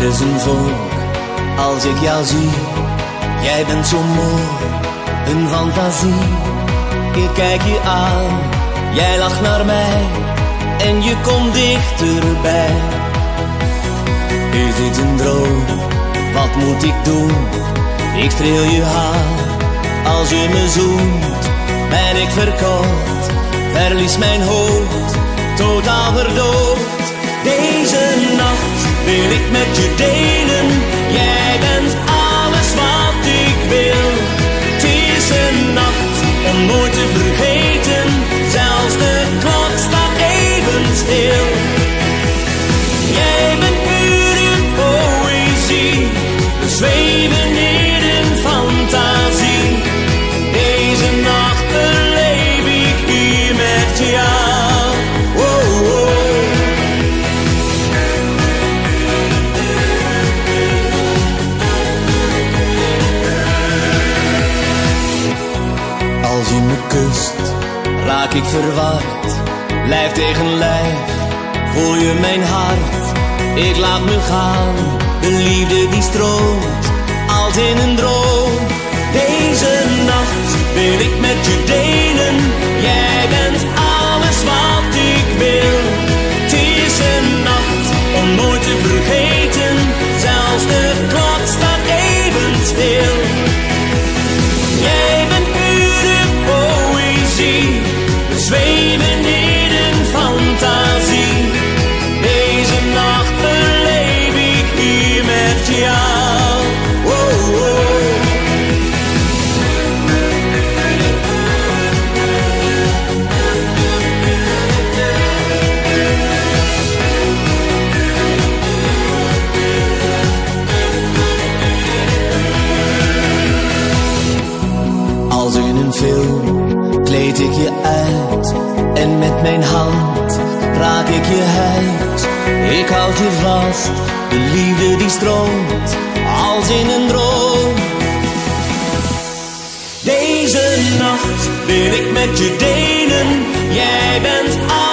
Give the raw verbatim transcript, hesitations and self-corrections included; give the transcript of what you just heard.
is een vonk als ik jou zie. Jij bent zo mooi, een fantasie. Ik kijk je aan, jij lacht naar mij en je komt dichterbij. Is dit een droom? Wat moet ik doen? Ik streel je haar, als je me zoent, ben ik verkocht, verlies mijn hoofd, totaal verdoofd. Deze nacht wil ik met je delen, jij bent alles wat ik wil. Het is een nacht om nooit te vergeten, zelfs de klok staat even stil. Jij bent pure poëzie, we zweven in een fantasie. Deze nacht beleef ik hier met jou. Oh, oh. Als je me kust, raak ik verward, lijf tegen lijf, voel je mijn hart. Ik laat me gaan, de liefde die stroomt, als in een droom. Deze nacht wil ik met je delen, jij bent alles wat ik wil. Het is een nacht om nooit te vergeten, zelfs de klok staat even stil. Jij bent pure poëzie, we zweven in een fantasie. Deze nacht beleef ik hier met jou. Oh, oh. Als in een film kleed ik je uit en met mijn hand raak ik je huid. Ik houd je vast, de liefde die stroomt, als in een droom. Deze nacht wil ik met je delen, jij bent alles